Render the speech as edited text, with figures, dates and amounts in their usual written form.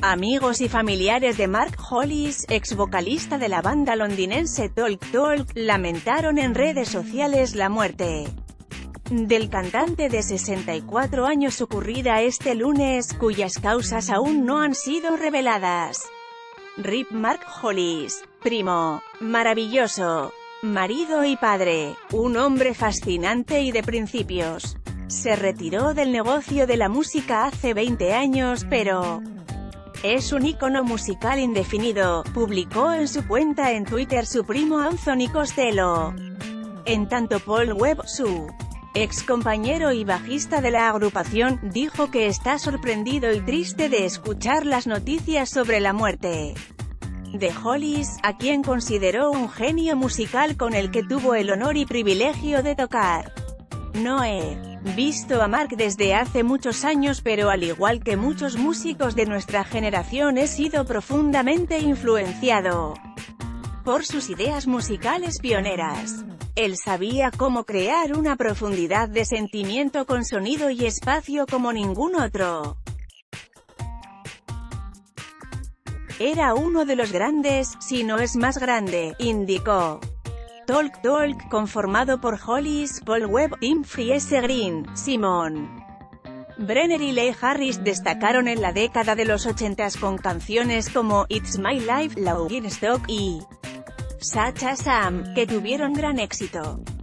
Amigos y familiares de Mark Hollis, ex vocalista de la banda londinense Talk Talk, lamentaron en redes sociales la muerte del cantante de 64 años ocurrida este lunes, cuyas causas aún no han sido reveladas. RIP Mark Hollis. Primo, maravilloso, marido y padre, un hombre fascinante y de principios. Se retiró del negocio de la música hace 20 años, pero es un ícono musical indefinido, publicó en su cuenta en Twitter su primo Anthony Costello. En tanto Paul Webb, su ex compañero y bajista de la agrupación, dijo que está sorprendido y triste de escuchar las noticias sobre la muerte de Hollis, a quien consideró un genio musical con el que tuvo el honor y privilegio de tocar. No he visto a Mark desde hace muchos años, pero al igual que muchos músicos de nuestra generación he sido profundamente influenciado por sus ideas musicales pioneras. Él sabía cómo crear una profundidad de sentimiento con sonido y espacio como ningún otro. Era uno de los grandes, si no es más grande, indicó. Talk Talk, conformado por Hollis, Paul Webb, Tim Friese Green, Simon Brenner y Lee Harris, destacaron en la década de los 80 con canciones como It's My Life, Laughing Stock y Such a Sam, que tuvieron gran éxito.